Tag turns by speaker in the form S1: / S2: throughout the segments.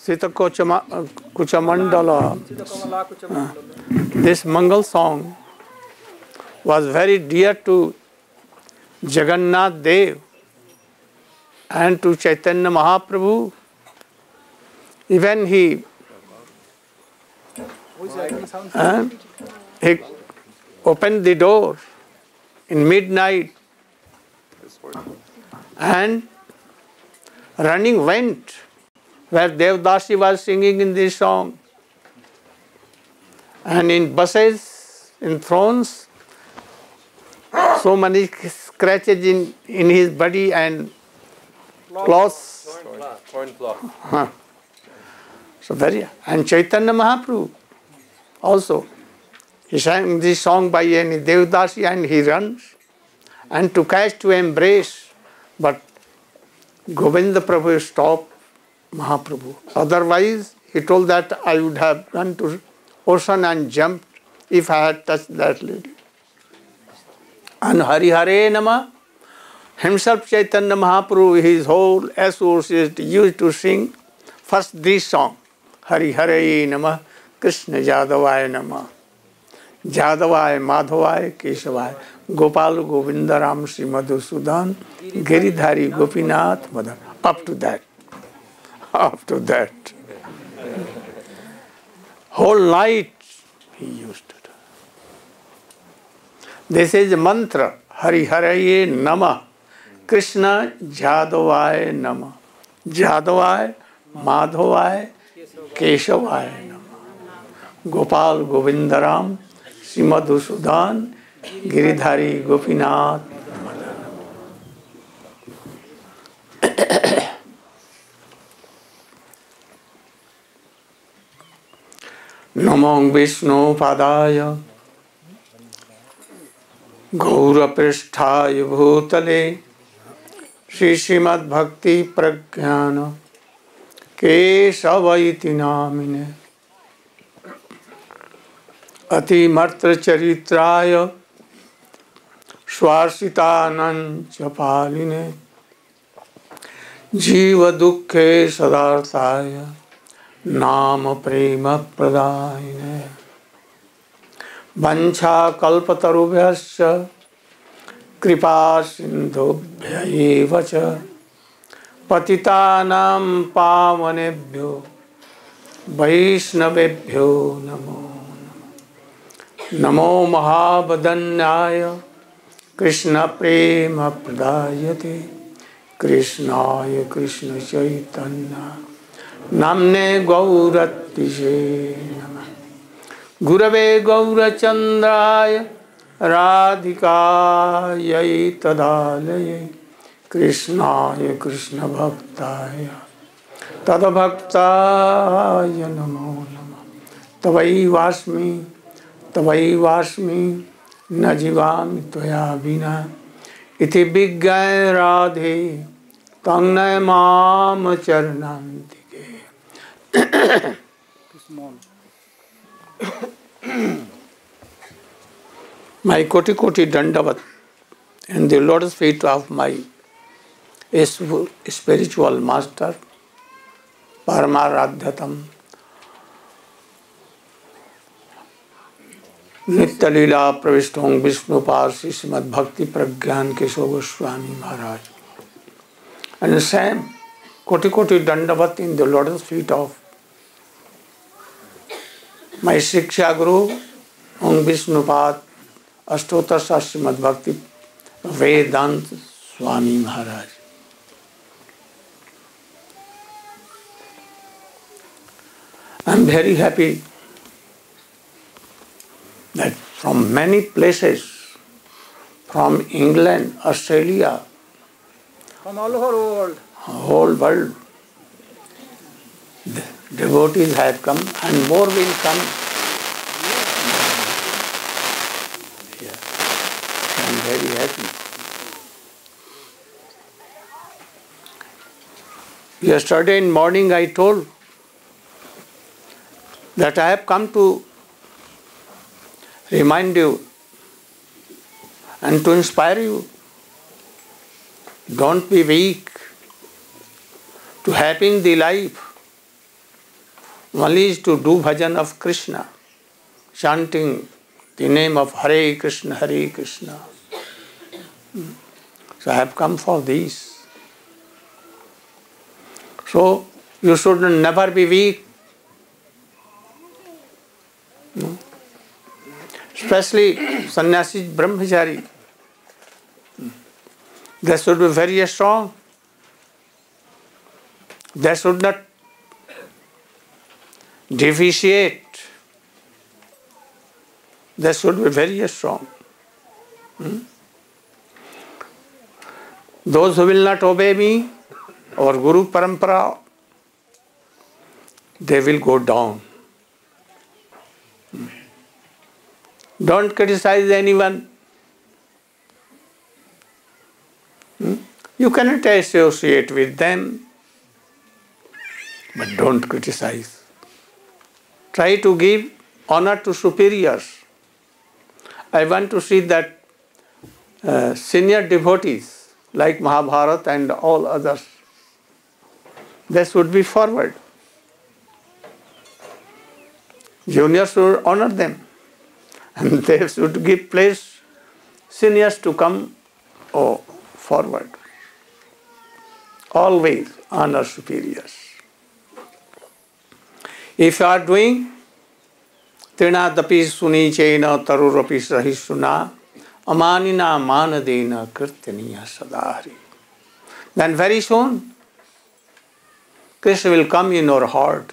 S1: Sita Kuchamandala. This Mangal song was very dear to Jagannath Dev and to Chaitanya Mahaprabhu. Even he opened the door in midnight and running went where Devdasi was singing in this song. And in buses, in thrones, so many scratches in his body and cloths.
S2: Torn cloth.
S1: And Chaitanya Mahaprabhu also. He sang this song by any Devdasi and he runs and to catch, to embrace. But Govinda Prabhu stopped Mahaprabhu. Otherwise, he told that I would have run to ocean and jumped if I had touched that lady. And Hari Hare Nama, himself Chaitanya Mahaprabhu, his whole associates used to sing first this song. Hari Hare Nama, Krishna Jadavaya Nama, Jadavaya Madhavaya Keshavaya, Gopal Govinda Ram Sri Madhusudan, Giridhari Gopinath Madan. Up to that. Whole night he used to do. This is a mantra. Hari Hare Nama, Krishna Jadavaya Nama, Jadavaya Madhavaya Keshavaya Nama, Gopal Govindaram Sri Madhusudan Giridhari Gopinath Madan. Namo Vishnu Padaya Gaura Pristhaya Bhutale Shri Srimad Bhakti Pragyana Kesavaiti Namine Ati Martra Charitraya Swasitanam Chapaline Jiva Dukkhe Sadarthaya Nama Prema Pradayine Vancha Kalpatarubhyascha Kripa Sindhubhya Evacha Patitanam Pavanebhyo Vaishnavebhyo Namo Namo Mahabadanyaya Krishna Prema Pradayate Krishnaya Krishna Chaitanya Namne Gauratise Namah Gurave Gaurachandraya Radhikaya Tadalaye Krishnaya Krishna Bhaktaya Tadabhaktaya Namo Namah Tavai Vasmi Najivami Tvaya Vina Iti Viggaya Radhe Tangnay Mam Charnantike. My Koti Koti Dandavat and the lotus feet of my spiritual master Paramaradhyatam Nitya Leela Pravishthong Vishnu Parsi Srimad Bhakti Pragyan Keshav Goswami Maharaj. And the same Koti Koti Dandavat in the lotus feet of my Shiksha Guru Om Vishnupad Ashtotar Srimad Bhakti Vedanta Swami Maharaj. I am very happy that from many places, from England, Australia,
S3: from all over the world,
S1: whole world, the devotees have come and more will come. Yeah. I am very happy. Yesterday in morning I told that I have come to remind you and to inspire you. Don't be weak to having the life. Only is to do bhajan of Krishna, chanting the name of Hare Krishna, Hare Krishna. So I have come for this. So you should never be weak. Especially sannyasi, brahmachari. They should be very strong. They should not deviate. They should be very strong. Those who will not obey me or Guru Parampara, they will go down. Don't criticize anyone. You cannot associate with them, but don't criticize. Try to give honor to superiors. I want to see that senior devotees like Mahabharata and all others, they should be forward. Juniors should honor them. And they should give place, seniors to come forward. Always honor superiors. If you are doing Trinadapi suni chena tarurapi sahisuna amanina manadena kirtaniya sadari, then very soon Krishna will come in your heart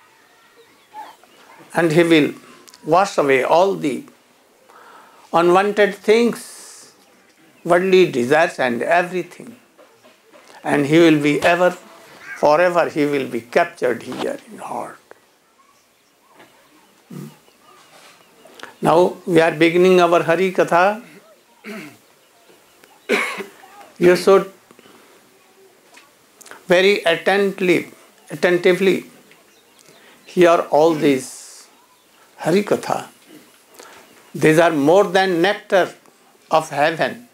S1: and he will wash away all the unwanted things, worldly desires and everything. And he will be forever he will be captured here in heart. Now we are beginning our Hari Katha. You should very attentively hear all these Hari Katha. These are more than nectar of heaven.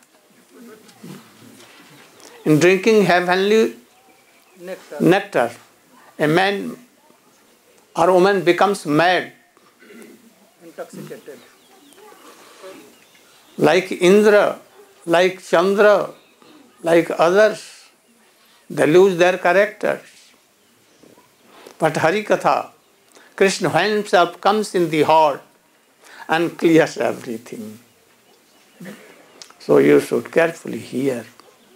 S1: In drinking heavenly nectar, a man or woman becomes mad.
S3: Intoxicated.
S1: Like Indra, like Chandra, like others, they lose their characters. But Hari Katha, Krishna himself comes in the heart and clears everything. So you should carefully hear.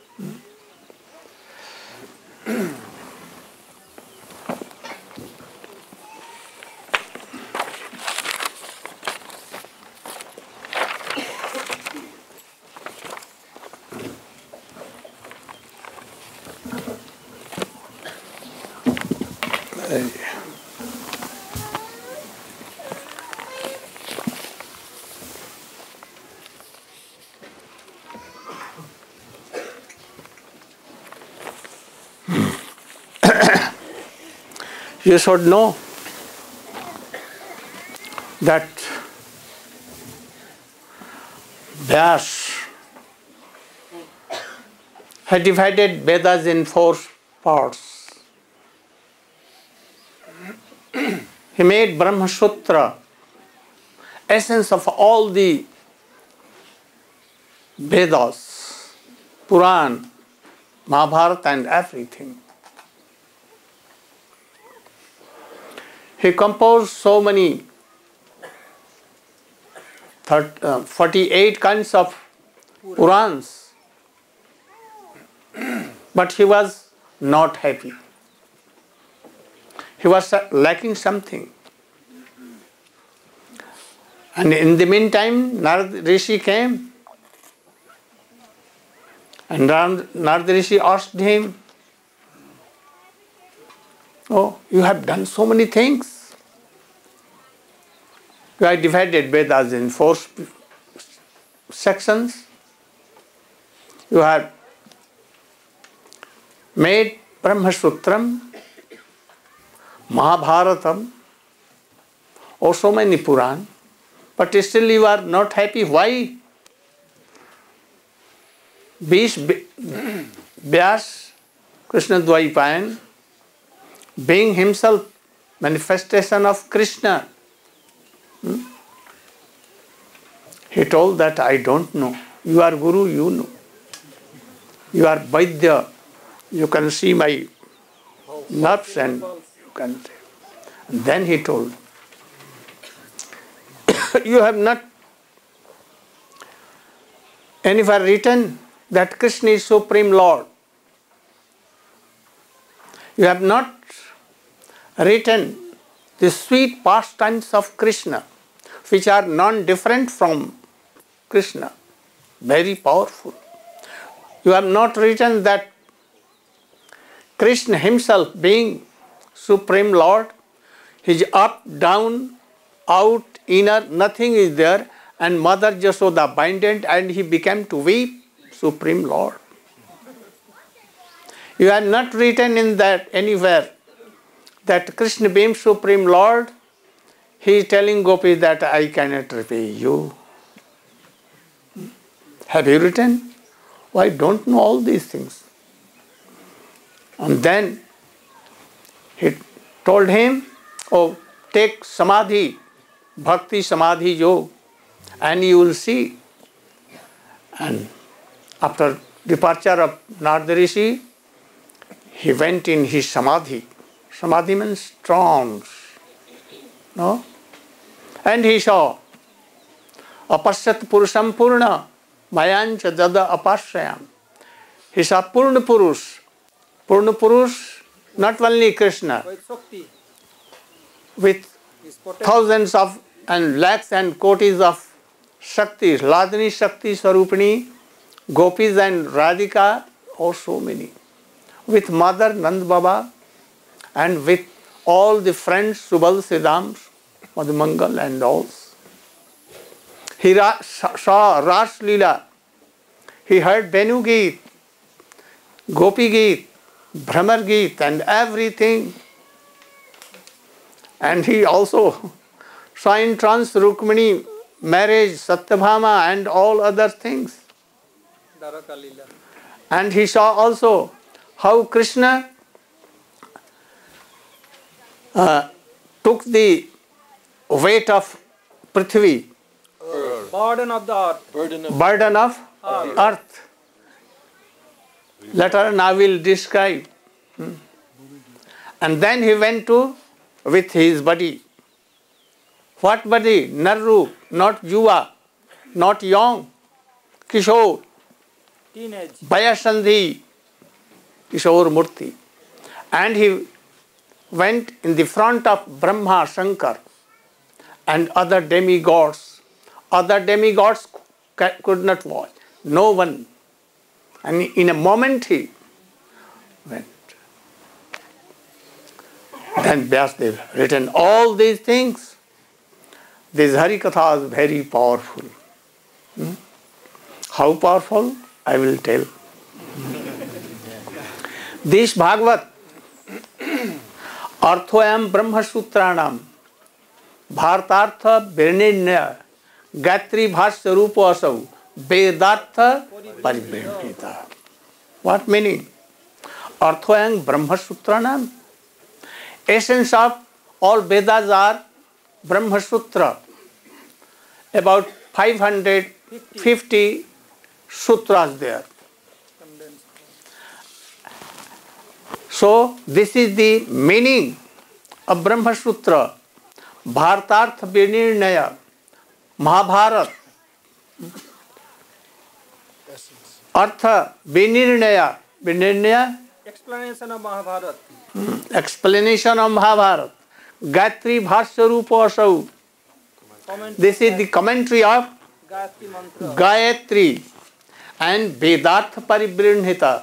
S1: You should know that Vyas had divided Vedas in 4 parts. He made Brahma Sutra, essence of all the Vedas, Puran, Mahabharata and everything. He composed so many 48 kinds of Purans, but he was not happy. He was lacking something. And in the meantime, Narad Rishi came, and Narad Rishi asked him, "Oh, you have done so many things. You have divided Vedas in 4 sections. You have made Brahma Sutram, Mahabharatam, or so many Puran, but still you are not happy. Why?" Vyas, Krishna Dvaipayan, being himself manifestation of Krishna. He told that I don't know. You are Guru, you know. You are Vaidya. You can see my nerves and you can say. And then he told, you have not anywhere written that Krishna is Supreme Lord. You have not written the sweet pastimes of Krishna, which are non-different from Krishna, very powerful. You have not written that Krishna himself, being Supreme Lord, his up, down, out, inner, nothing is there, and Mother Jasoda binded and he became to weep, Supreme Lord. You have not written in that anywhere that Krishna being Supreme Lord, he is telling Gopi that I cannot repay you. Have you written? Well, I don't know all these things. And then he told him, oh, take Samadhi, Bhakti Samadhi Yoga, and you will see. And after departure of Narada Rishi, he went in his Samadhi. Samadhi means trance. No? And he saw Apasyat Purusham Purna Mayancha Dada Apashyam. He saw Purna Purush. Purna Purush, not only Krishna, with thousands of and lakhs and kotis of Shaktis, Ladini Shakti Swarupini, Gopis and Radhika, oh so many. With Mother Nand Baba and with all the friends, Subal Siddhams, Madhumangal and all. He saw Ras Leela. He heard Benu Geet, Gopi Geet, Brahmar Geet and everything. And he also saw in trance Rukmini, marriage, Satyabhama and all other things. And he saw also how Krishna took the weight of Prithvi,
S3: burden of the earth.
S1: burden of earth. Later on I will describe. And then he went to with his body. What body? Narru, not Yuva, not young, Kishore,
S3: Teenage.
S1: Bayasandhi, Kishore Murti. And he went in the front of Brahma, Shankar and other demigods. Other demigods could not watch. No one. And in a moment he went. Then Vyasadeva written all these things. This Harikatha is very powerful. How powerful? I will tell. This Bhagavat, Arthoyam Brahma Sutranam, Bhartartha Virninya, Gatri Bhasya Rupa Asau, Vedartha Paribhedita. What meaning? Arthoyam Brahma Sutranam. Essence of all Vedas are Brahma Sutra. About 550 sutras there. So this is the meaning of Brahma Sutra. Bhartartha Vinirnaya, Mahabharata. Artha Vinirnaya. Vinirnaya?
S3: Explanation of Mahabharata.
S1: Explanation of Mahabharata. Gayatri Bhasya Rupa Asau. This is the commentary of
S3: Gayatri Mantra.
S1: Gayatri and Vedartha Paribrinhita.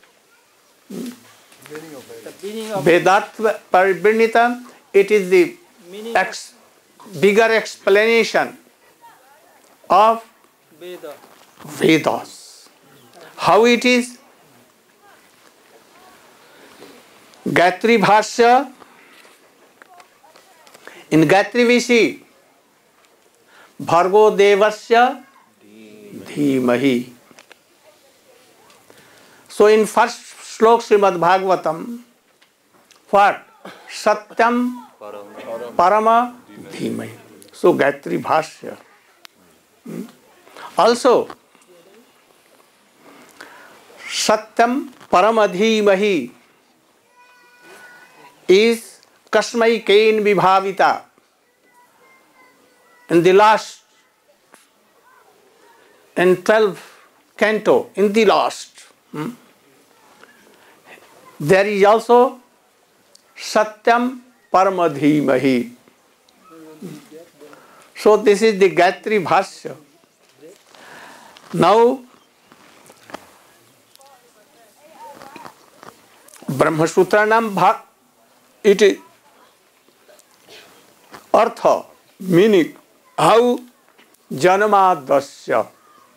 S3: The meaning of
S1: Vedartha Paribrinhita, it is the
S3: meaning of
S1: bigger explanation of
S3: Veda.
S1: Vedas. How it is? Gayatri Bhasya. In Gayatri we see Bhargo Devasya Dhimahi. So in first slok Srimad Bhagavatam, what? Satyam Parama Dhimahi. So Gayatri Bhashya. Also, Satyam Paramadhimahi is Kasmai Kain Vibhavita. In the last, in 12th canto, in the last, there is also Satyam Paramadhimahi. So this is the Gayatri Bhashya. Now, Brahma Sutra nam it is artha, meaning how Janamadasya.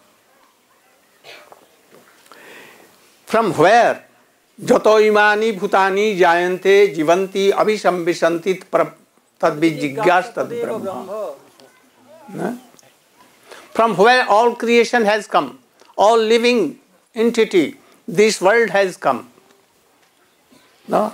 S1: From where Jato imani bhutani jayante jivanti abhisambisanti tadvijiggas tad brahma. From where all creation has come, all living entity, this world has come. No?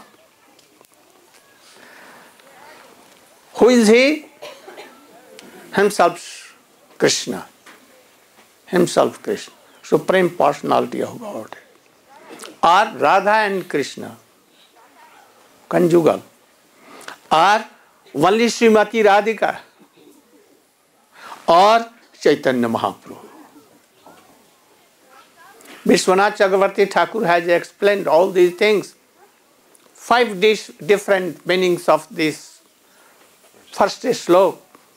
S1: Who is he? Himself Krishna. Himself Krishna. Supreme Personality of God. Or Radha and Krishna. Conjugal. Or only Srimati Radhika. Or Chaitanya Mahaprabhu. Vishwanath Chakravarti Thakur has explained all these things. 5 different meanings of this first sloka.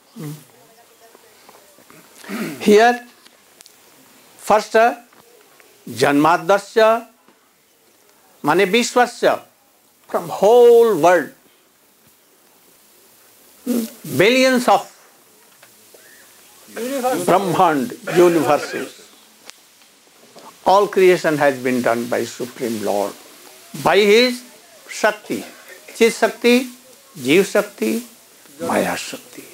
S1: Here, first, Janmadasya, mane Vishwasya, from whole world. Billions of Brahmand universes. All creation has been done by Supreme Lord. By His Shakti. Chit Shakti, Jeev Shakti, Maya Shakti.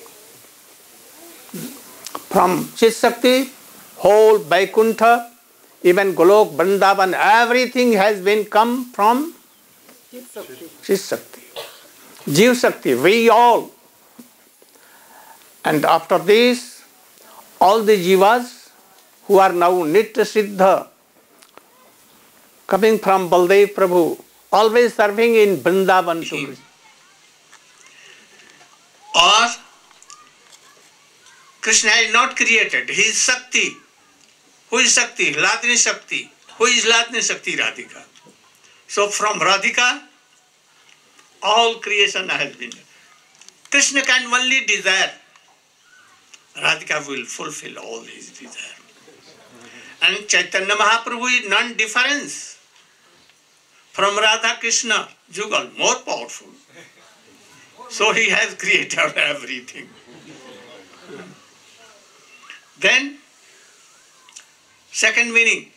S1: From Chit Shakti, whole Vaikuntha, even Golok, Vrindavan, everything has been come from Chit Shakti. Jeev Shakti, we all. And after this, all the Jivas who are now Nitya Siddha, coming from Baldev Prabhu, always serving in Vrindavan to Krishna. Or Krishna is not created, He is Shakti. Who is Shakti? Hladini Shakti. Who is Hladini Shakti? Radhika. So from Radhika, all creation has been done. Krishna can only desire. Radhika will fulfill all his desire. And Chaitanya Mahaprabhu is non-difference from Radha Krishna, Jugal, more powerful. So he has created everything. Then, second meaning,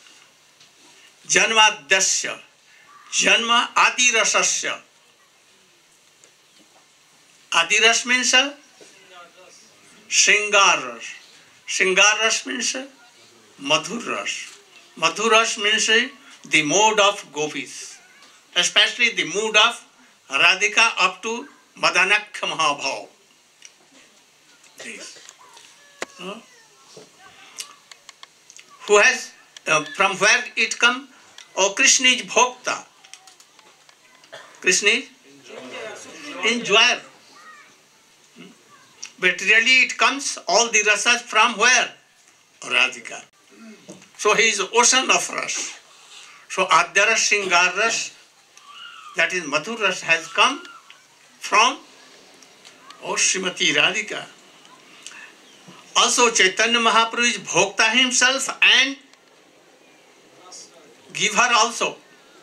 S1: Janmadasya, Janma Adi Rasasya. Adi Ras means Shringar Ras. Shringar Ras means Madhur Ras. Madhur Ras means the mood of gopis, especially the mood of Radhika up to Madanakya Mahabhav. This. Who has, from where it come? Oh, Krishna is Bhokta. Krishna is enjoyer. But really it comes, all the rasas from where? Radhika. So he is ocean of ras. So Adya Ras, Shringar Ras, that is Madhur Ras, has come from Srimati Radhika. Also Chaitanya Mahaprabhu is Bhokta himself and giver also.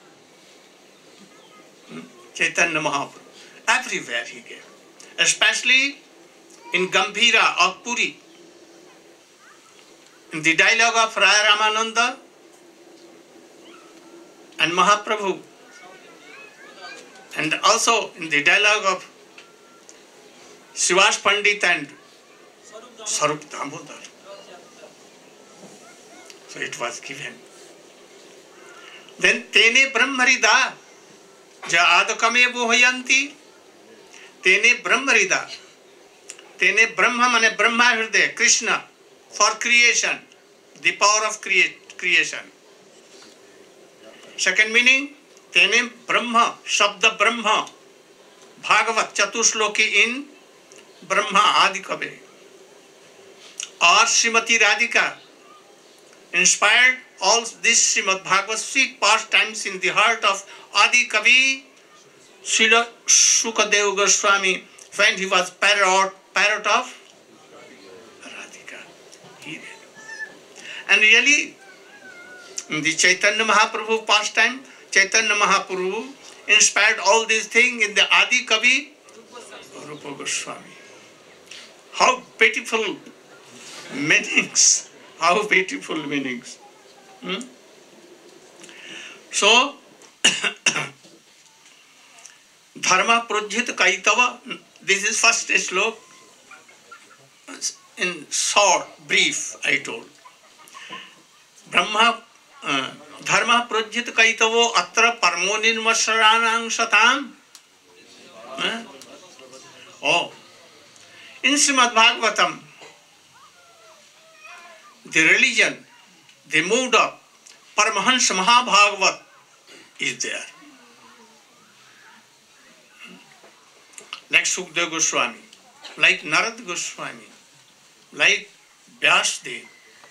S1: Chaitanya Mahaprabhu. Everywhere he gave. Especially in Gambhira of Puri. In the dialogue of Raya Ramananda and Mahaprabhu. And also in the dialogue of Srivas Pandit and Sarup Damodar. So it was given. Then Tene Brahmarida Ja Adakame Bohayanti Tene Brahma Rida. Tene Brahma mane Brahma Hridaya, Krishna, for creation, the power of creation. Second meaning, Tene Brahma, Shabda Brahma, Bhagavat Chatushloki in Brahma Adi Kavi. Or Srimati Radhika inspired all this Srimad Bhagavad sweet pastimes in the heart of Adi Kavi Srila Shukadeva Goswami when he was parrot of Radhika. He did. And really, in the Chaitanya Mahaprabhu pastime, Chaitanya Mahaprabhu inspired all these things in the Adi Kavi Rupa Goswami. How beautiful meanings! How beautiful meanings! So, Dharma Projit Kaitava, this is first slok. In short, brief, I told. Brahma Dharma Projit Kaitavo Atra Parmonin Vasaranang Satam. Oh, in Srimad Bhagavatam, the religion, the mood of Paramahansa Mahabhagavat is there. Like Sukadeva Goswami, like Narad Goswami, like Vyasdev.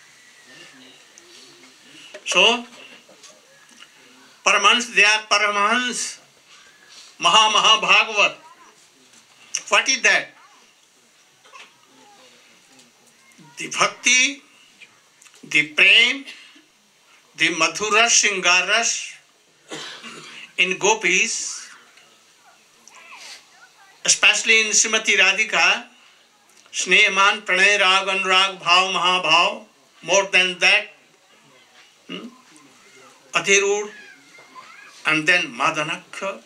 S1: So, Paramahans, they are Paramahans, Mahabhagavat. What is that? The bhakti, the prem, the madhura shingaras in gopis, especially in Srimati Radhika, Snehaman, Pranay, Rag, Anurag, Bhav, Mahabhav, more than that, Adhirud, and then Madanakha,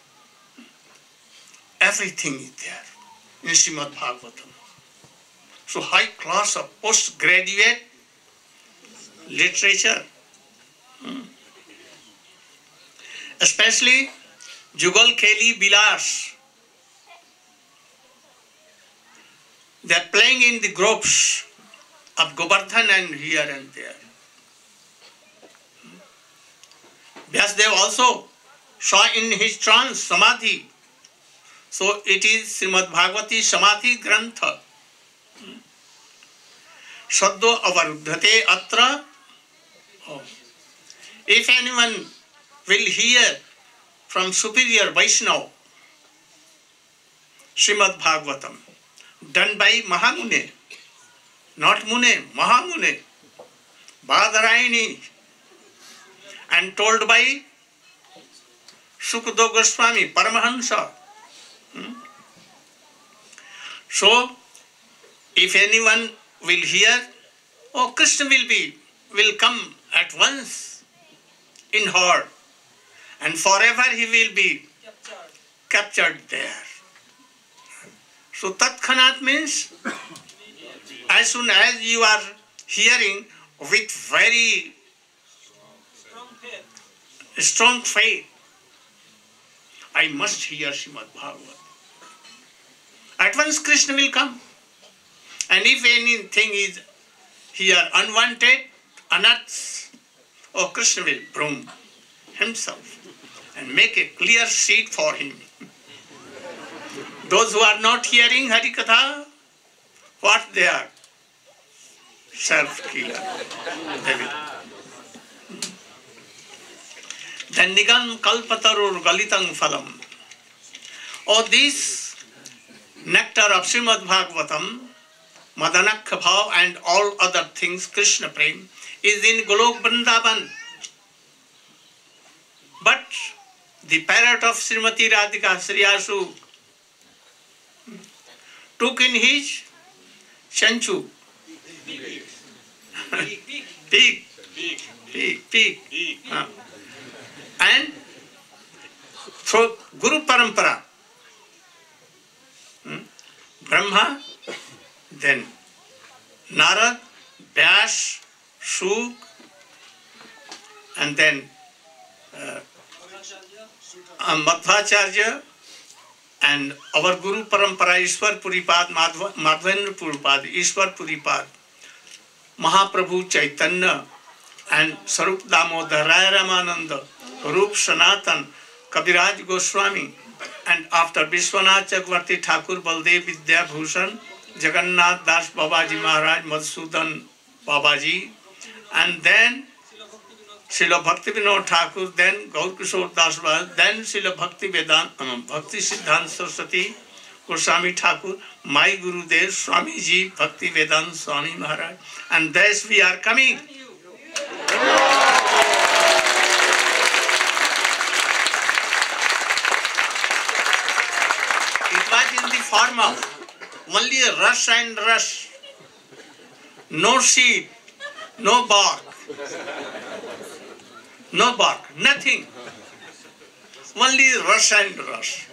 S1: everything is there in Srimad Bhagavatam. So high class of postgraduate literature, especially Jugal Kheli Bilas. They are playing in the groups of Govardhan and here and there. Vyasdev also saw in his trance Samadhi. So it is Srimad Bhagavati Samadhi Grantha. Saddo avaruddhate atra. If anyone will hear from superior Vaishnava, Srimad Bhagavatam, done by Mahamune, not Mune, Mahamune, Badarayani, and told by Sukadeva Goswami, Paramahansa. So, if anyone will hear, oh, Krishna will come at once in heart, and forever he will be captured there. So Tatkhanat means as soon as you are hearing with very strong faith, I must hear Srimad Bhagavatam. At once Krishna will come. And if anything is here unwanted, unearths, oh, Krishna will broom himself and make a clear seat for him. Those who are not hearing Harikatha, what they are? Self-killer. Then Nigam Kalpatarur Galitam Phalam. Oh, this nectar of Srimad Bhagavatam, Madanakha Bhav and all other things, Krishna Prem, is in Golok Vrindavan. But the parrot of Srimati Radhika, Sriyasu, took in his chanchu, pig, and through Guru Parampara, Brahma, then Narad, Vyas, Shuk, and then Madhvacharya And our Guru Parampara, Ishwar Puripad, Madhavendra Puripad, Ishwar Puripad, Mahaprabhu Chaitanya, and Sarup Damodar, Raya Ramananda, Rup Sanatan, Kabiraj Goswami, and after Vishwanath Chakravarti Thakur, Baldev Vidya Bhushan, Jagannath Das Babaji Maharaj, Madhusudan Babaji, and then Srila Bhakti Vinod Thakur, then Gaur Kishore Das Babaji, then Srila Bhakti Siddhanta Saraswati Goswami Thakur, my Gurudev Swamiji Bhakti Vedanta Swami Maharaj, and thus we are coming. It was in the form of only rush and rush, no seed, no bark, nothing, only rush and rush.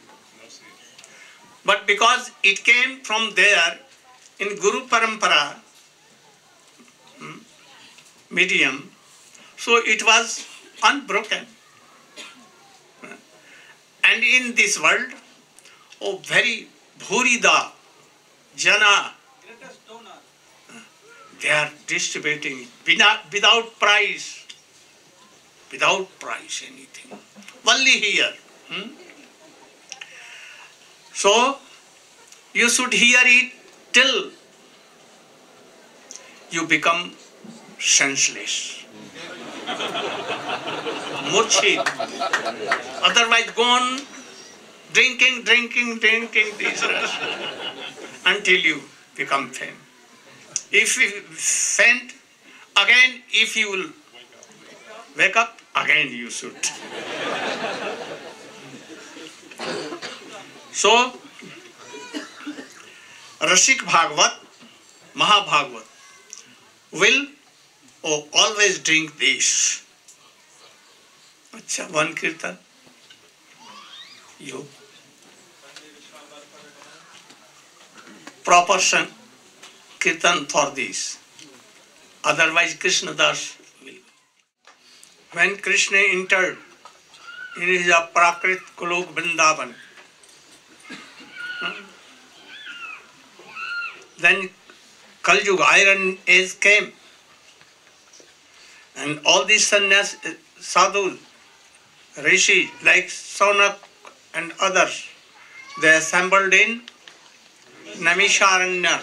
S1: But because it came from there in Guru Parampara medium, so it was unbroken. And in this world, oh, very bhurida jana, they are distributing without price anything, only here. So you should hear it till you become senseless, murchid. Otherwise, go on drinking this rest until you become faint. If you faint, again, if you will wake up, again you should. So, Rashik Bhagavat, Mahabhagavat will always drink this. Acha, one kirtan. You proper kirtan for this. Otherwise, Krishna Das will. When Krishna entered in his Prakrit Kulok Vrindavan, then Kali Yuga, Iron Age came, and all these sannyas, sadhus, rishis like Saunak and others, they assembled in Namisharanya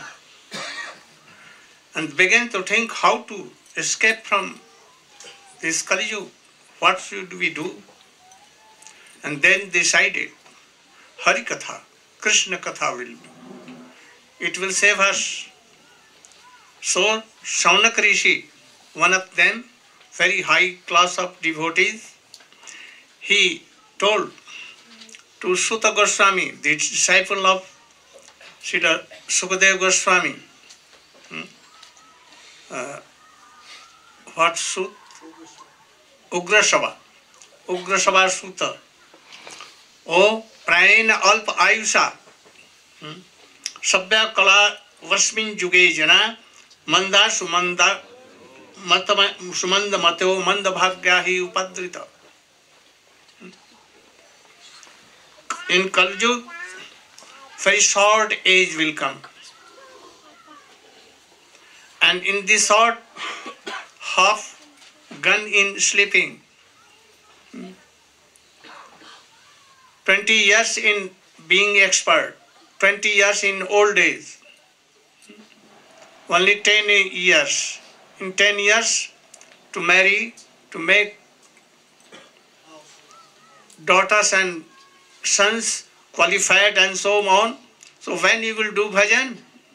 S1: and began to think how to escape from this Kali Yuga. What should we do? And then decided Hari Katha, Krishna Katha will be. It will save us. So Saunak Rishi, one of them, very high class of devotees, he told to Suta Goswami, the disciple of Srila Sukadeva Goswami, what Sut? Ugrasava Suta. O Prayena Alpa Ayusha, Sabya Kala Vasmin Juge Jana, Manda Sumanda Sumanda Mateo Manda Bhagyahi Upadrita. In Kali Yuga, very short age will come. And in this short, half gone in sleeping. 20 years in being expert, 20 years in old age, only 10 years. In 10 years to marry, to make daughters and sons qualified and so on. So when you will do bhajan?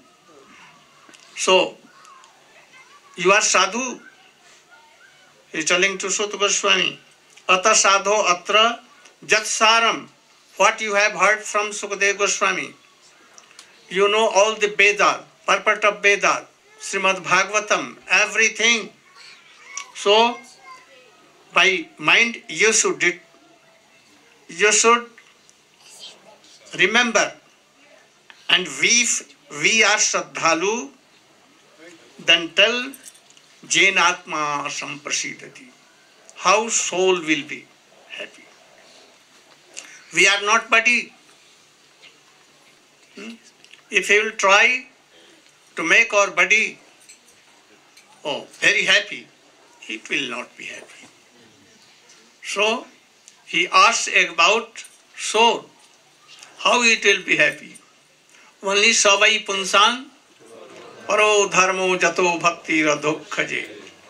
S1: So you are sadhu. He is telling to Suta Goswami, Ata sadho atra jatsaram. What you have heard from Sukadeva Goswami. You know all the Vedas, purport of Vedas, Srimad Bhagavatam, everything. So by mind you should remember. And if we are Shraddhalu, then tell Jainatma Samprasidati. How soul will be happy. We are not body. If he will try to make our body very happy, it will not be happy. So he asks about soul, how it will be happy. Only savai punsan paro dharmo jato bhakti radhokhaje.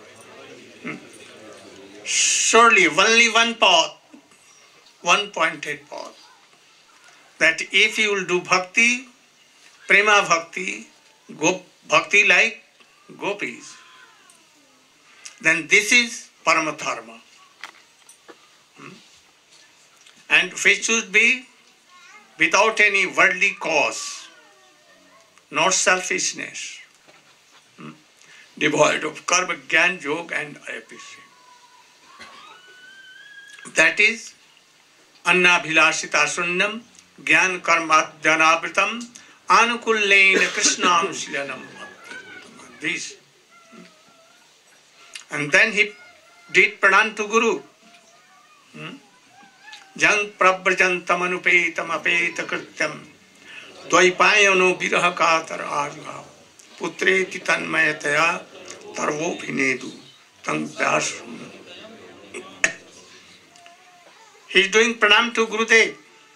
S1: Surely only one path, one pointed path. That if you will do bhakti, prema bhakti, bhakti like gopis, then this is paramadharma. And which should be without any worldly cause, not selfishness, devoid of karma, gyan, yoga and ayapisi. That is annabhilasita sunnam gyan karma dhyanabritam anukullena krishnanuslanam. This. And then he did pranam to Guru. Jang prabrajantam anupetam apeta krityam dvaipayano viraha katar ajha putreti tanmayataya tarvo bhinedu tang pyasam. He is doing pranam to Gurudev.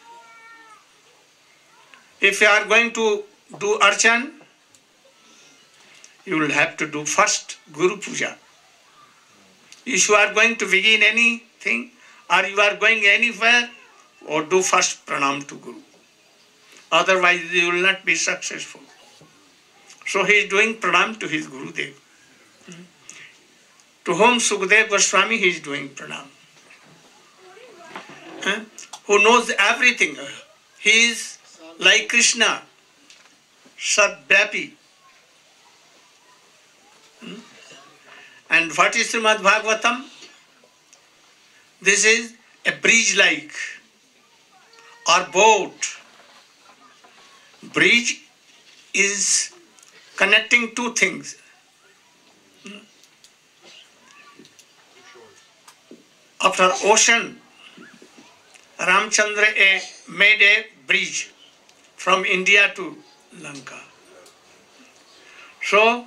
S1: If you are going to do archan, you will have to do first Guru Puja. If you are going to begin anything or you are going anywhere, or do first pranam to Guru. Otherwise you will not be successful. So he is doing pranam to his Gurudev. To whom Sukadeva Goswami he is doing pranam. Who knows everything. He is like Krishna, Sadvyapi. And what is Srimad Bhagavatam? This is a bridge-like or boat. Bridge is connecting two things. After ocean, Ramchandra made a bridge from India to Lanka. So,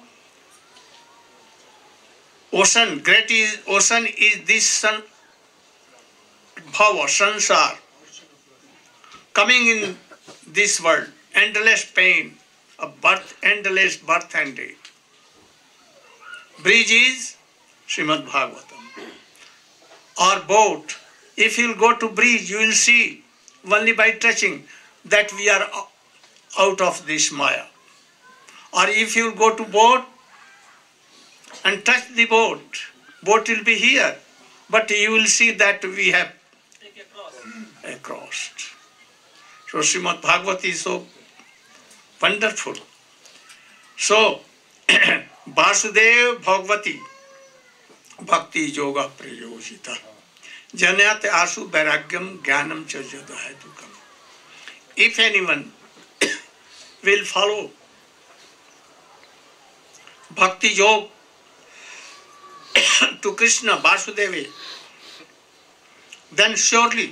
S1: ocean, ocean is this bhava, sansar, coming in this world, endless pain of birth, endless birth and death. Bridge is Srimad Bhagavatam. Or boat. If you will go to bridge, you will see only by touching that we are out of this Maya. Or if you will go to boat and touch the boat will be here, but you will see that we have crossed. So Srimad Bhagavati is so wonderful. So Vasudeva Bhagavati Bhakti Yoga Prayojita Janyat Asu Vairagyam Jnanam Chajadahaitukam. If anyone will follow Bhakti Yoga to Krishna Vasudeva, then surely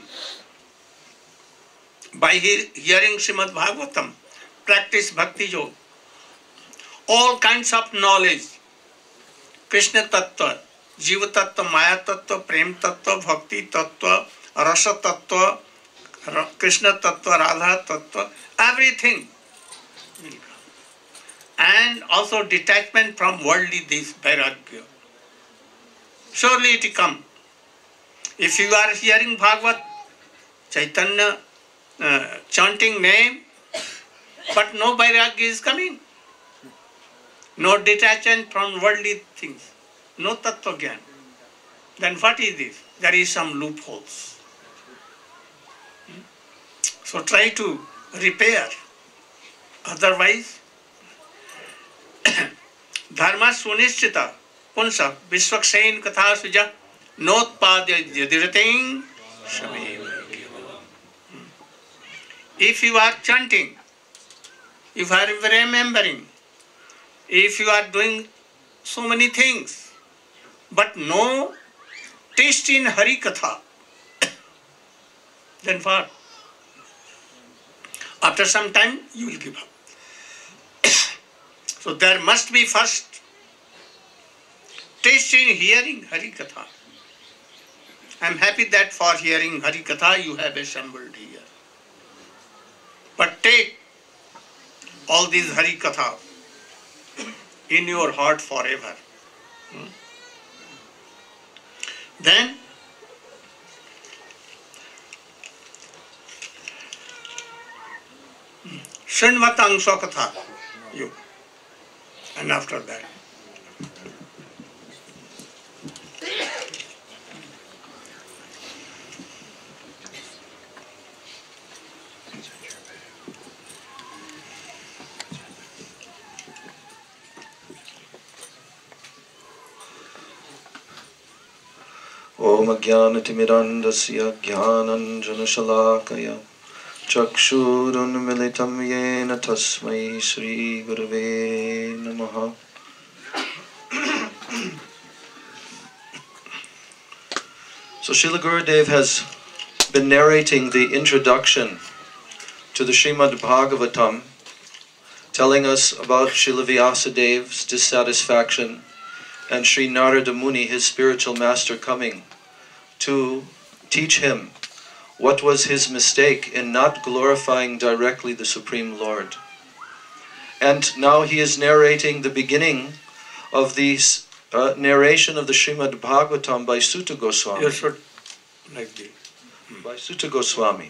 S1: by hearing Srimad Bhagavatam, practice Bhakti Yoga, all kinds of knowledge, Krishna Tattva, Jiva Tattva, Maya Tattva, Prem Tattva, Bhakti Tattva, Rasa Tattva, Krishna Tattva, Radha Tattva, everything will come. And also detachment from worldly this Vairagya. Surely it will come. If you are hearing Bhagavat, Chaitanya chanting name, but no Vairagya is coming. No detachment from worldly things. No Tattva Gyan. Then what is this? There is some loopholes. So try to repair. Otherwise, Dharma Sunishchita Punsa Vishwaksain Katha Suja Notpadya Yadirating Shameva. If you are chanting, if you are remembering, if you are doing so many things, but no taste in Hari Katha, then what? After some time, you will give up. So there must be first tasting, hearing Hari Katha. I am happy that for hearing Hari Katha you have assembled here. But take all these Hari Katha in your heart forever. Then Srinvatang Swakatha you. And after that
S4: Om Ajnanatimidandasya Jnananjanashalakaya Chakshurunmilitam Yena Tasmai Shri Gurave Namaha. So Srila Gurudev has been narrating the introduction to the Srimad Bhagavatam, telling us about Srila Vyasadev's dissatisfaction and Sri Narada Muni, his spiritual master, coming to teach him what was his mistake in not glorifying directly the Supreme Lord. And now he is narrating the beginning of the narration of the Srimad Bhagavatam by Suta Goswami.
S1: you should like this.
S4: By Suta Goswami.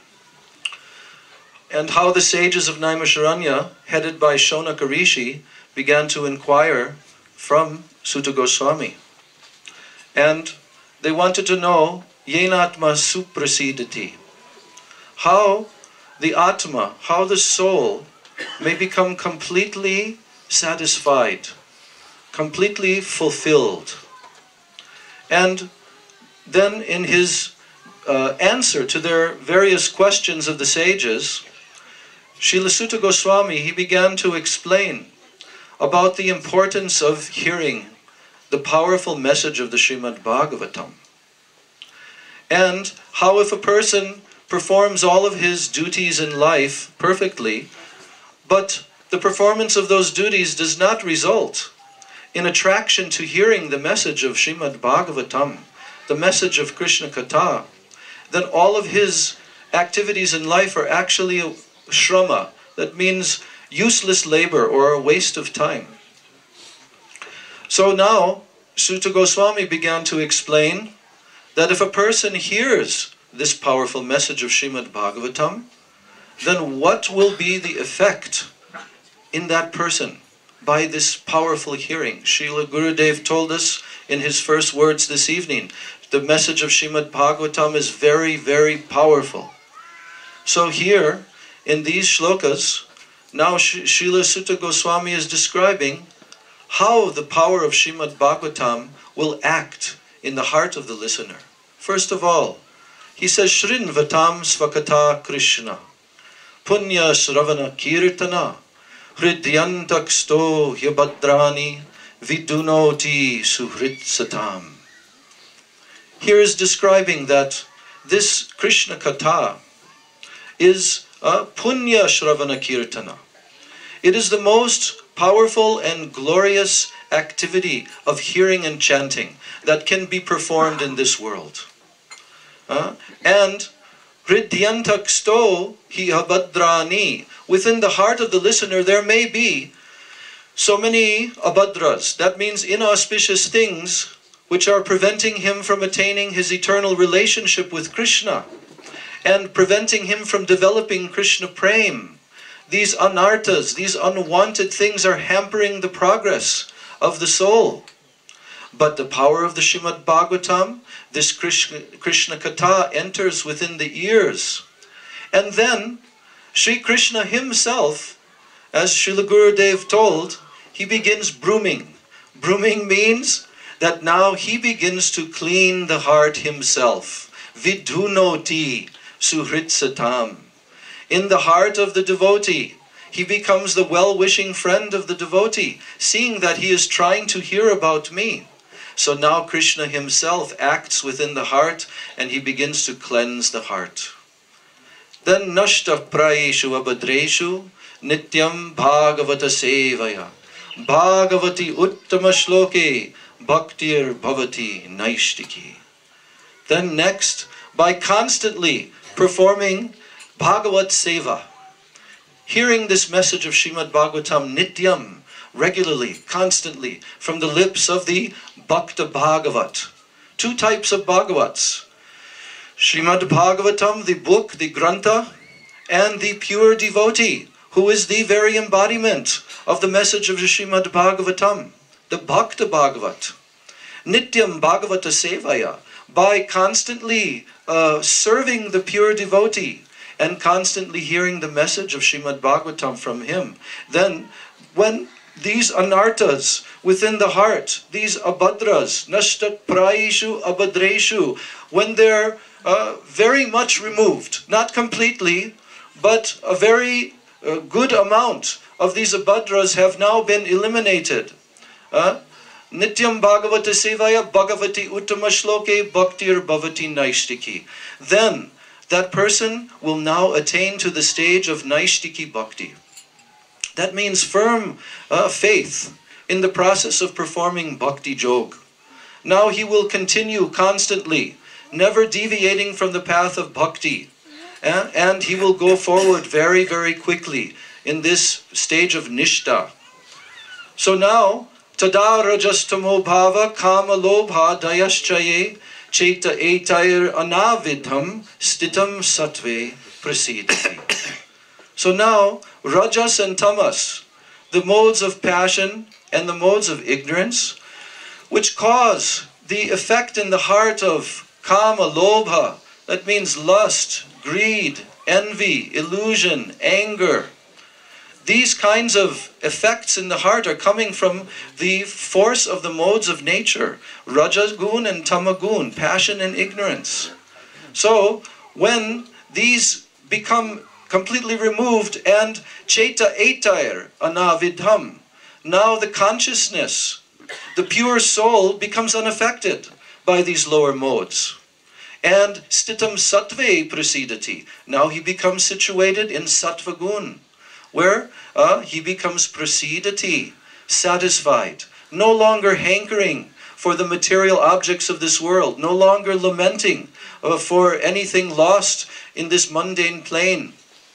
S4: And how the sages of Naimisharanya, headed by Shonaka Rishi, began to inquire from Suta Goswami. And they wanted to know Yenatma Suprasidati, how the Atma, how the soul may become completely satisfied, completely fulfilled. And then in his answer to their various questions of the sages, Srila Suta Goswami, he began to explain about the importance of hearing the powerful message of the Srimad Bhagavatam. And how if a person performs all of his duties in life perfectly, but the performance of those duties does not result in attraction to hearing the message of Srimad Bhagavatam, the message of Krishna Katha, then all of his activities in life are actually a shrama, that means useless labor or a waste of time. So now, Suta Goswami began to explain that if a person hears this powerful message of Srimad Bhagavatam, then what will be the effect in that person by this powerful hearing? Srila Gurudev told us in his first words this evening, the message of Srimad Bhagavatam is very, very powerful. So here, in these shlokas, now Srila Suta Goswami is describing how the power of Srimad Bhagavatam will act in the heart of the listener. First of all, he says, Shrinvatam Svakata Krishna, Punya Shravana Kirtana, Hridyantaksto Hyabhadrani, Vidunoti Suhritsatam. Here is describing that this Krishna Katha is a Punya Shravana Kirtana. It is the most powerful and glorious activity of hearing and chanting that can be performed in this world. And Hridyantaksto Hyabhadrani, within the heart of the listener there may be so many abhadras, that means inauspicious things which are preventing him from attaining his eternal relationship with Krishna and preventing him from developing Krishna Prem. These anarthas, these unwanted things are hampering the progress of the soul. But the power of the Srimad Bhagavatam, this Krishna Katha enters within the ears. And then Sri Krishna himself, as Srila Gurudev told, he begins brooming. Brooming means that now he begins to clean the heart himself. Vidunoti suhritsatam. In the heart of the devotee, he becomes the well-wishing friend of the devotee, seeing that he is trying to hear about me. So now Krishna himself acts within the heart and he begins to cleanse the heart. then nashta prayeshu abhadreshu nityam bhagavata sevaya. Bhagavati uttama shloke bhaktir bhavati naishtiki. Then next, by constantly performing Bhagavat Seva, hearing this message of Srimad Bhagavatam nityam, regularly, constantly, from the lips of the Bhakta Bhagavat. Two types of Bhagavats. Srimad Bhagavatam, the book, the Grantha, and the pure devotee, who is the very embodiment of the message of the Srimad Bhagavatam, the Bhakta Bhagavat. Nityam Bhagavata Sevaya, by constantly serving the pure devotee and constantly hearing the message of Srimad Bhagavatam from him. Then, when these anarthas within the heart, these abhadras, nashtat prayeshu abhadreshu, when they're very much removed, not completely, but a very good amount of these abhadras have now been eliminated. Nityam Bhagavata Sevaya Bhagavati Uttama Shloke Bhaktir Bhavati Naishtiki. Then that person will now attain to the stage of Naishtiki Bhakti. That means firm faith in the process of performing Bhakti Jog. Now he will continue constantly, never deviating from the path of Bhakti. And he will go forward very, very quickly in this stage of Nishta. So now, Tada Rajastamo Bhava Kama Lobha Dayaschaye Cheta Etair Anavidham Stitam Satve Prasidati. So now, Rajas and Tamas, the modes of passion and the modes of ignorance, which cause the effect in the heart of Kama Lobha, that means lust, greed, envy, illusion, anger. These kinds of effects in the heart are coming from the force of the modes of nature, Rajagun and Tamagun, passion and ignorance. So, when these become completely removed and Cheta Etair Anavidham, now the consciousness, the pure soul becomes unaffected by these lower modes. And Stitam Sattve Prasidati, now he becomes situated in Sattvagun, where he becomes Prasidati, satisfied, no longer hankering for the material objects of this world, no longer lamenting for anything lost in this mundane plane.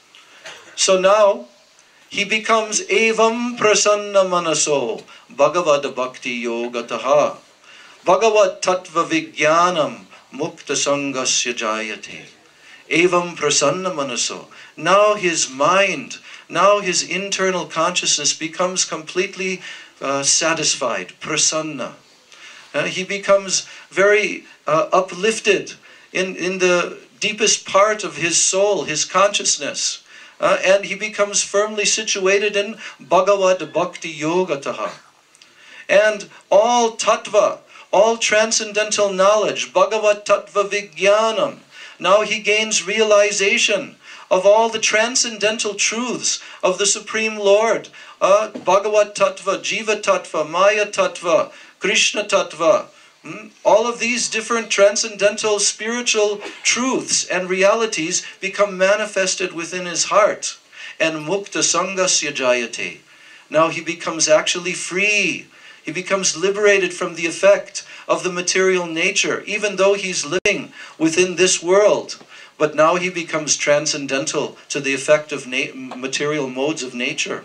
S4: So now he becomes Evam Prasanna Manaso Bhagavad Bhakti Yogataha Bhagavad Tattva Vijnanam Mukta Sangasya Jayate. Evam Prasanna Manaso. Now his mind, now his internal consciousness becomes completely satisfied, prasanna. He becomes very uplifted in the deepest part of his soul, his consciousness. And he becomes firmly situated in Bhagavad Bhakti Yogataha. And all tattva, all transcendental knowledge, Bhagavad Tattva Vijnanam. Now he gains realization of all the transcendental truths of the Supreme Lord. Bhagavad Tattva, Jiva Tattva, Maya Tattva, Krishna Tattva. All of these different transcendental spiritual truths and realities become manifested within his heart. And Mukta Sangasya Jayate. Now he becomes actually free. He becomes liberated from the effect of the material nature, even though he's living within this world. But now he becomes transcendental to the effect of material modes of nature.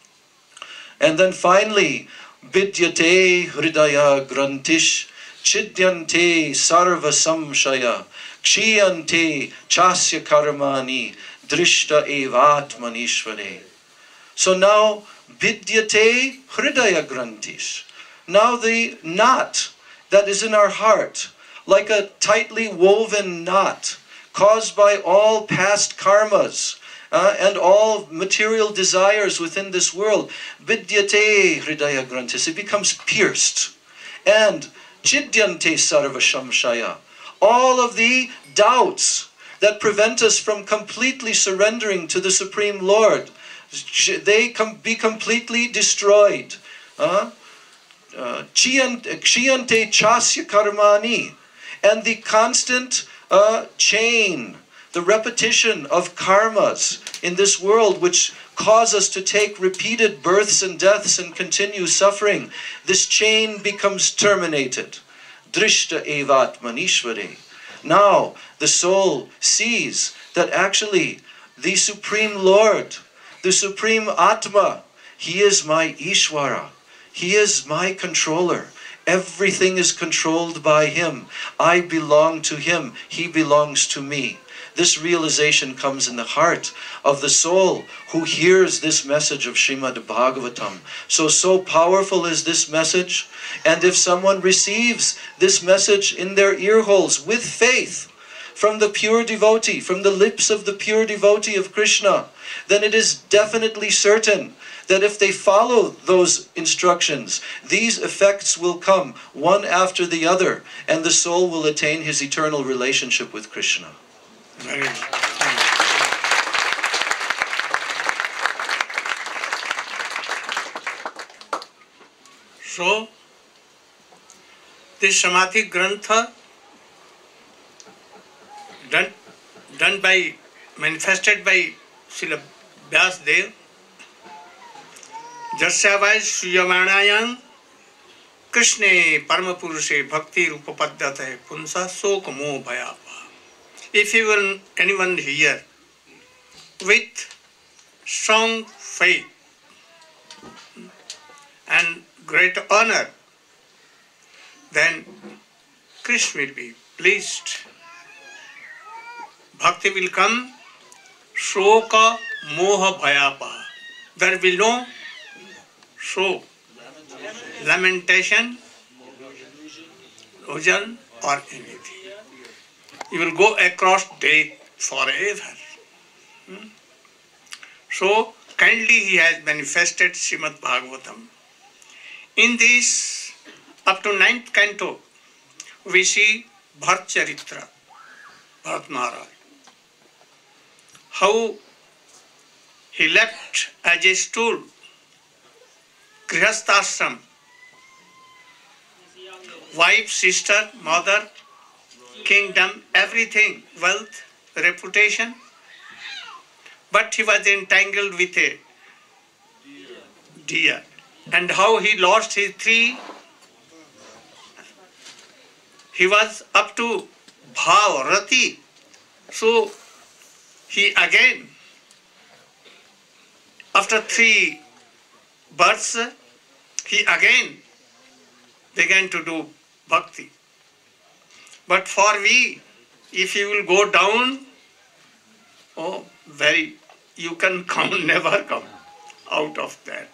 S4: And then finally, Vidyate Hridaya Grantish Chidyante Sarva Samshaya Kshiyante Chasya Karmani Drishta Evatmanishvare. So now, Vidyate Hridaya Grantish. Now the knot that is in our heart, like a tightly woven knot, caused by all past karmas and all material desires within this world, Vidyate Hridaya Grantis, it becomes pierced. And Chidyante Sarva Shamshaya, all of the doubts that prevent us from completely surrendering to the Supreme Lord, they be completely destroyed. Kshiyante Chasya Karmani, and the constant chain, the repetition of karmas in this world which cause us to take repeated births and deaths and continue suffering, this chain becomes terminated. Drishta evatmanishvare. Now the soul sees that actually the Supreme Lord, the Supreme Atma, He is my Ishvara. He is my controller. Everything is controlled by Him. I belong to Him. He belongs to me. This realization comes in the heart of the soul who hears this message of Srimad Bhagavatam. So powerful is this message. And if someone receives this message in their ear holes with faith from the pure devotee, from the lips of the pure devotee of Krishna, then it is definitely certain that if they follow those instructions, these effects will come one after the other, and the soul will attain his eternal relationship with Krishna.
S5: So, this Samadhi Grantha manifested by Srila Vyasdev, Jasyavai Suyamanayan Krishne Paramapurushe Bhakti Rupapadyate Punsa Sokamo Bhayapa. If anyone here with strong faith and great honor, then Krishna will be pleased. Bhakti will come, Shoka Moha Bhayapa. There will be no show, lamentation, illusion or anything. You will go across death forever. So kindly He has manifested Srimad Bhagavatam. In this, up to 9th canto, we see Bharat Charitra, Bharat Maharaj. How he left as a stool, Grihasthashram, wife, sister, mother, kingdom, everything, wealth, reputation. But he was entangled with a deer. And how he lost his 3, he was up to Bhav, Rati. So he again, after 3 births, he again began to do bhakti. But for we, if you will go down, you can come, never come out of that.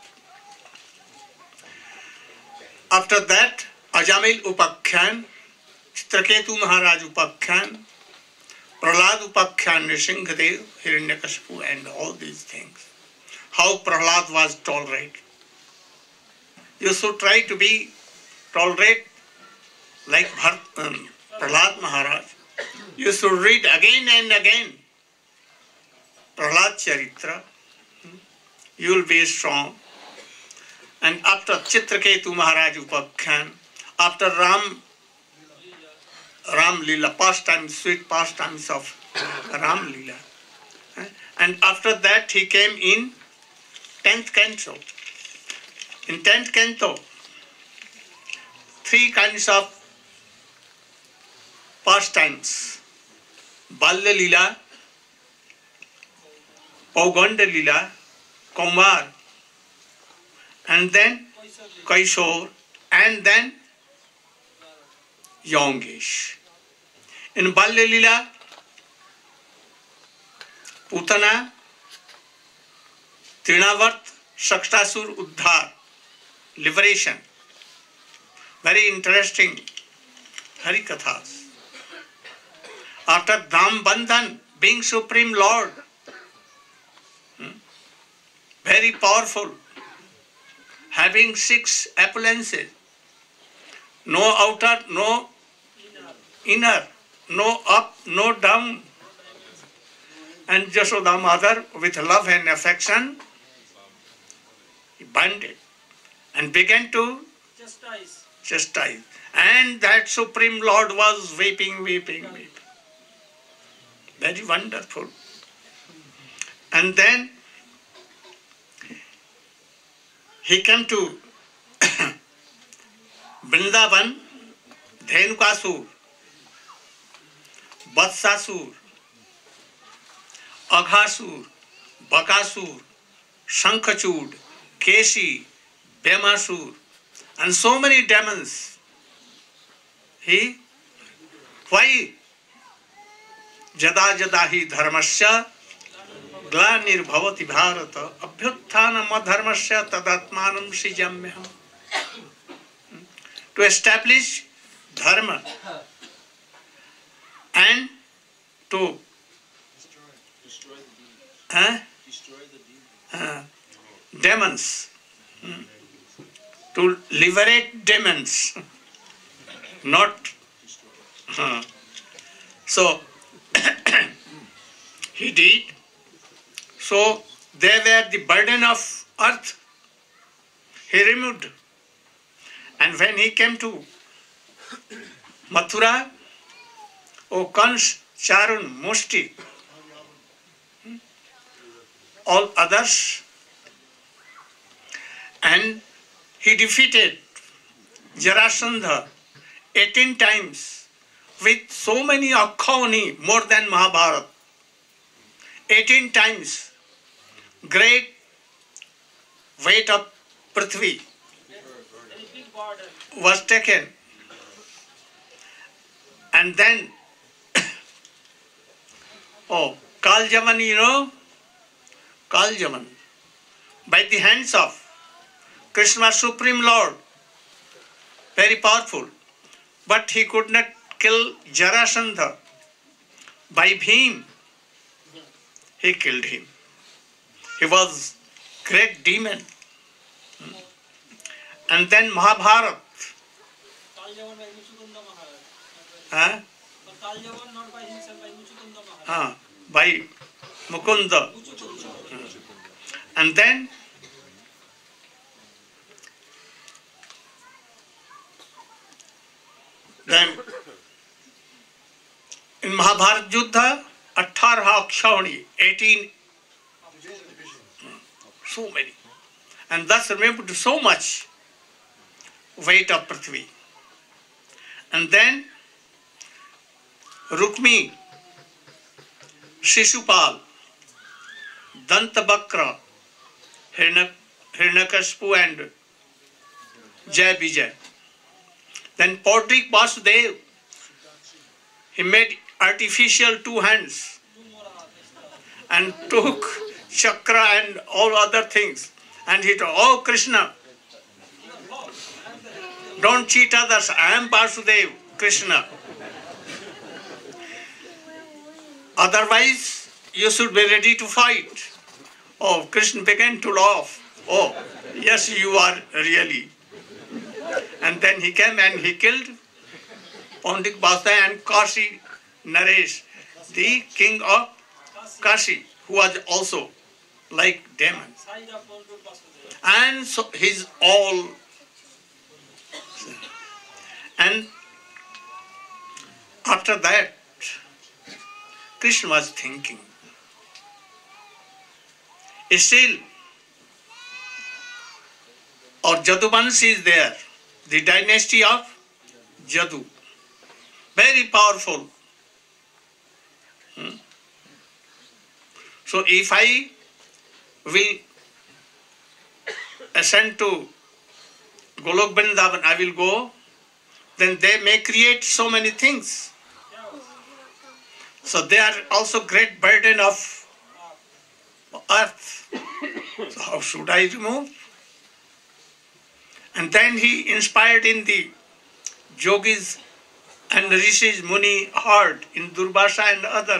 S5: After that, Ajamil Upakhyan, Chitraketu Maharaj Upakhyan, Prahlad Upakhyan, Nrsimhadev, Hiranyakashipu, and all these things. How Prahlad was tolerant. You should try to be tolerant like Prahlad Maharaj. You should read again and again Prahlad Charitra. You will be strong. And after Chitraketu Maharaj Upakhyan, after Ram Leela, pastimes, sweet pastimes of Ram Leela. And after that he came in 10th canto. In 10th canto, 3 kinds of pastimes. Balya Leela, Pauganda Leela, Kumar, and then Kaishor, and then Youngish. In Balya Leela, Putana, Trinavat, Shaktasur Uddhar, liberation. Very interesting Harikathas. After Dham Bandhan, being Supreme Lord, very powerful, having 6 appearances, no outer, no inner, no up, no down. And Jashoda mother, with love and affection, he bound it and began to chastise. And that Supreme Lord was weeping. very wonderful. And then he came to Vrindavan, Dhenukasur, Vatsasur, Aghasur, Bakasur, Shankhachud, Keshi, Bhemasur, and so many demons. Why? Jada jada hi dharmasya glanirbhavati bharata abhyutthana madharmasya tadatmanam srijamyam. To establish dharma and to demons, to liberate demons, not so he did. So they were the burden of earth. He removed. And when he came to Mathura, Kans, Charun, Mushti, all others, and he defeated Jarasandha 18 times with so many Akhauni, more than Mahabharata. 18 times, great weight of Prithvi was taken. And then, Kaljaman, you know, Kaljaman, by the hands of Krishna, Supreme Lord, very powerful, but he could not kill Jarasandha. By Bhim, he killed him. He was great demon. And then Mahabharata. By Mukunda. And then in Mahabharata Yuddha, 18 Akshauhani, 18, so many. And thus removed so much weight of Prithvi. And then Rukmi, Shishupal, Dantabakra, Hiranyakashipu and Jai Vijay. Then Paudrik Vasudev, he made artificial 2 hands and took chakra and all other things. And he told, oh Krishna, don't cheat others, I am Vasudev, Krishna. Otherwise, you should be ready to fight. Oh, Krishna began to laugh. Oh, yes, you are really. And then he came and he killed Paundik Vasudev and Kashi Naresh, the king of Kashi, who was also like demon. And so he's all. And after that, Krishna was thinking, still, or Jaduvanshi is there, the dynasty of Jadu, very powerful. So if I will ascend to Golok Vrindavan, I will go, then they may create so many things. So they are also great burden of earth. So how should I remove? And then he inspired in the yogis and rishis, Muni heard in Durvasa and other.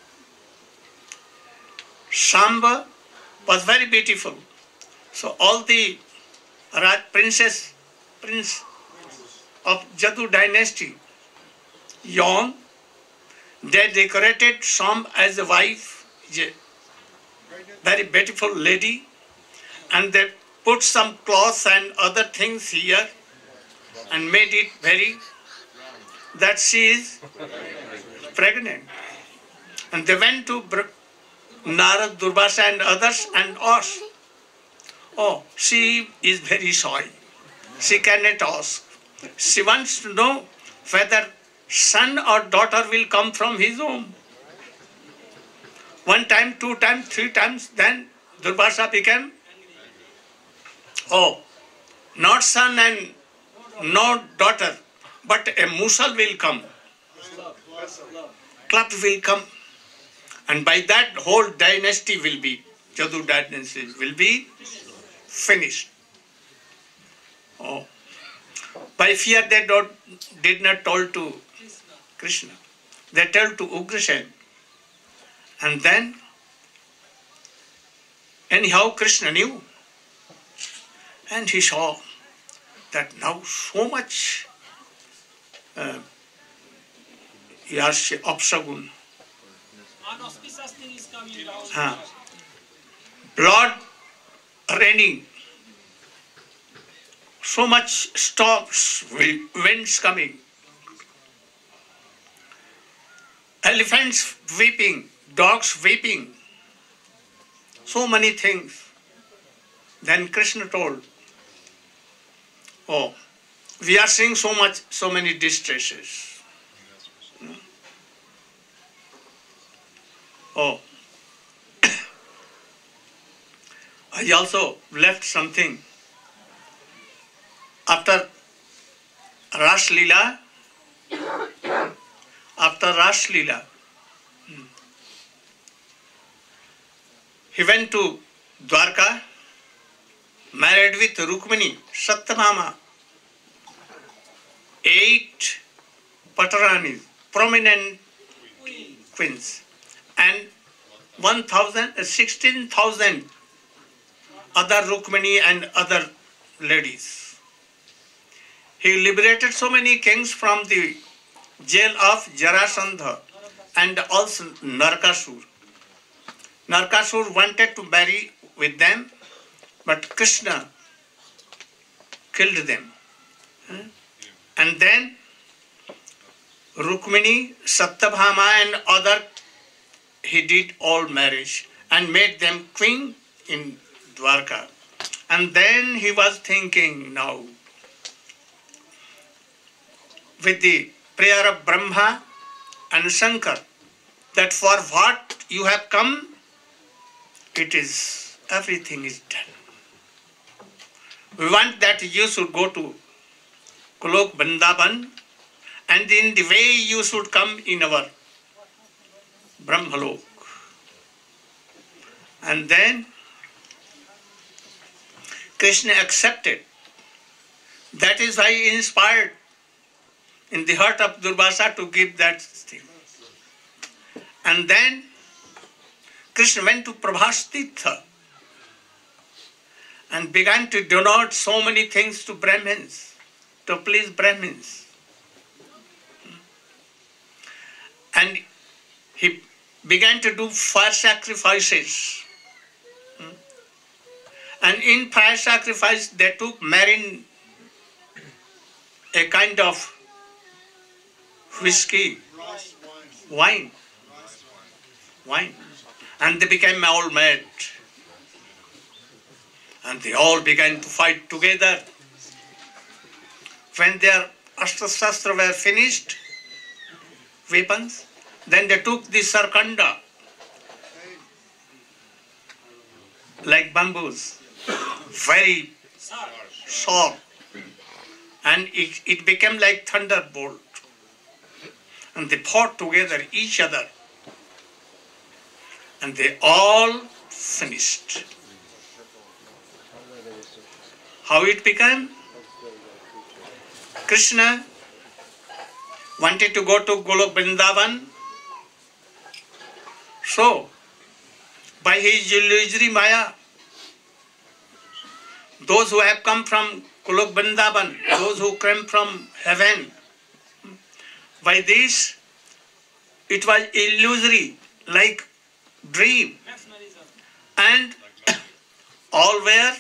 S5: Shamba was very beautiful. So all the prince of Jadu dynasty, young, they decorated Shamba as a wife, a very beautiful lady, and they put some cloths and other things here and made it very, that she is pregnant. And they went to Narad, Durvasa and others and asked, oh, she is very shy. She cannot ask. She wants to know whether son or daughter will come from his womb. 1 time, 2 times, 3 times, then Durvasa became, oh, not son and no daughter, but a Musal will come. Club will come. And by that whole dynasty will be, Jadu dynasty will be finished. Oh. By fear they did not tell to Krishna. They told to Ugrasen. And then, anyhow Krishna knew. And he saw that now so much Apsagun,
S3: Unauspicious thing is coming down.
S5: blood raining, so much storms, winds coming, elephants weeping, dogs weeping, so many things. Then Krishna told, oh, we are seeing so many distresses. Oh, I also left something. After Ras Leela, he went to Dwarka, married with Rukmini, Satyabhama, 8 Pataranis, prominent queens, and 16,000 other Rukmini and other ladies. He liberated so many kings from the jail of Jarasandha and also Narkasur. Narkasur wanted to marry with them, but Krishna killed them. And then Rukmini, Satyabhama and other, he did all marriage and made them queen in Dwarka. And then he was thinking now, with the prayer of Brahma and Shankar, that for what you have come, everything is done. We want that you should go to Golok Vrindavan, and in the way you should come in our Brahmalok. And then Krishna accepted. That is why he inspired in the heart of Durvasa to give that thing. And then Krishna went to Prabhas Tirtha and began to donate so many things to Brahmins, to please Brahmins. And he began to do fire sacrifices. And in fire sacrifice they took marine, a kind of whiskey, wine. And they became all mad. And they all began to fight together. When their Astra-Shastra were finished, weapons, then they took the sarkanda, like bamboos, very sharp, and it became like thunderbolt. And they fought together each other, and they all finished. How it became? Krishna wanted to go to Golok Vrindavan, so by his illusory Maya, those who have come from Golok Vrindavan, those who came from heaven, by this it was illusory, like dream, and all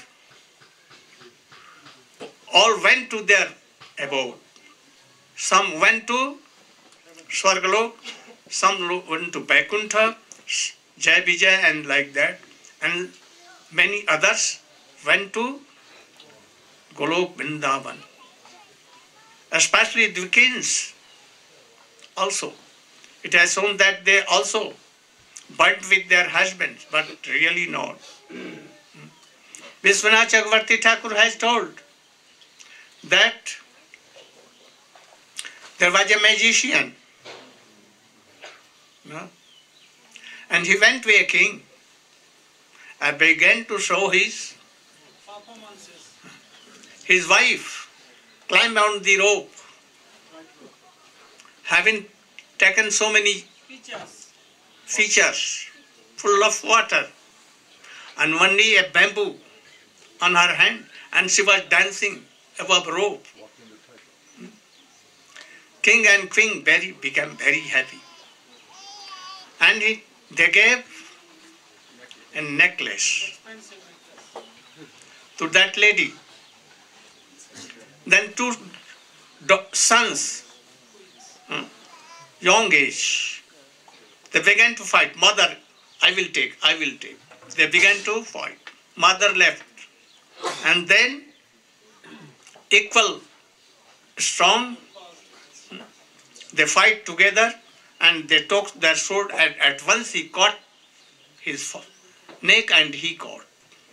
S5: went to their abode. Some went to Swargalok, some went to Vaikuntha, Jai Vijay and like that, and many others went to Golok Vrindavan. Especially the kings also. It has shown that they also burnt with their husbands, but really not. Vishwanath Chakravarti Thakur has told that there was a magician, no? And he went to a king and began to show his wife climbed on the rope, having taken so many features full of water, and only a bamboo on her hand, and she was dancing above rope. King and queen became very happy, and they gave a necklace to that lady. Then two sons, young age, they began to fight. Mother, I will take. They began to fight. Mother left. And then, equal strong, they fight together and they took their sword, and at once he caught his neck and he caught.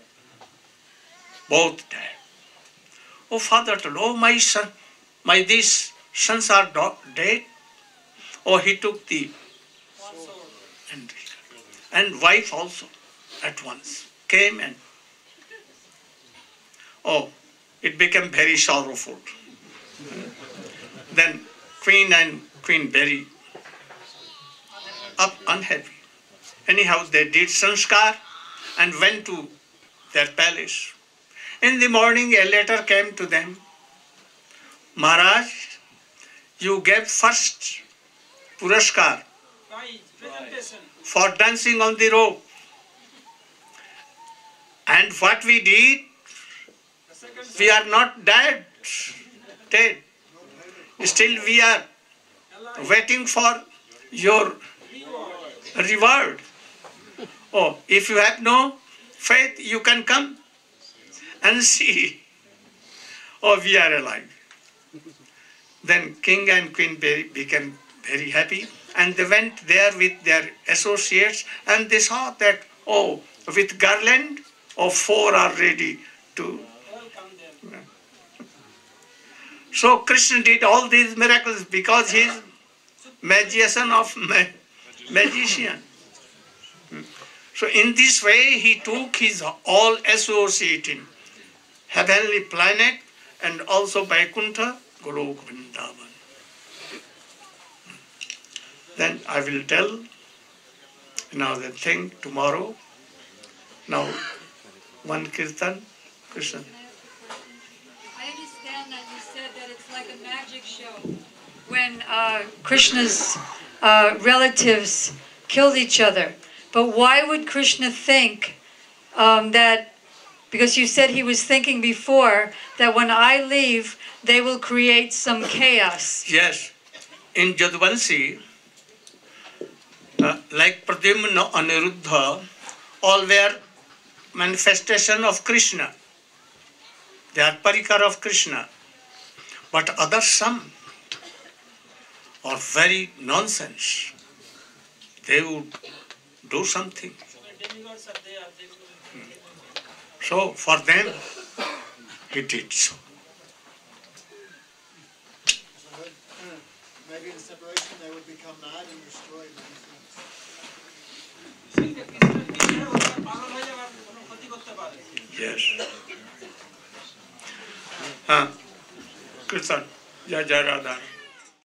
S5: Both died. Oh, father told, oh, my son, these sons are dead. Oh, he took the sword. And wife also at once came, and oh, it became very sorrowful. Then queen very unhappy. Anyhow, they did sanskar and went to their palace. In the morning, a letter came to them. Maharaj, you gave first Puraskar for dancing on the rope. And what we did, we are not dead. Still we are waiting for your reward. Oh, if you have no faith, you can come and see. Oh, we are alive. Then king and queen became very happy, and they went there with their associates, and they saw that, oh, with garland, oh, 4 are ready to. So Krishna did all these miracles because he is magician of magician. So in this way, he took his all associate in heavenly planet and also Vaikuntha, Golok Vrindavan. Then I will tell another thing tomorrow. Now, one kirtan, Krishna.
S6: I understand that you said that it's like a magic show when Krishna's relatives killed each other. But why would Krishna think that, because you said he was thinking before that when I leave, they will create some chaos?
S5: Yes. In Jadvansi, like Pradyumna, Aniruddha, all were manifestation of Krishna. They are parikar of Krishna. But others, some are very nonsense. They would do something. So for them, he did so.
S7: Maybe in separation they would become mad and destroy many things.
S5: Yes. Kirtan, Jai Jai Radha.